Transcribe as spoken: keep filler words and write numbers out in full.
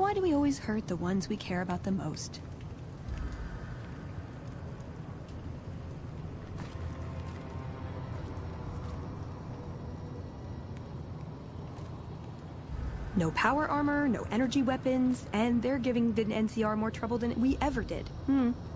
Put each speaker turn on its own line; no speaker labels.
Why do we always hurt the ones we care about the most? No power armor, no energy weapons, and they're giving the N C R more trouble than we ever did. Hmm.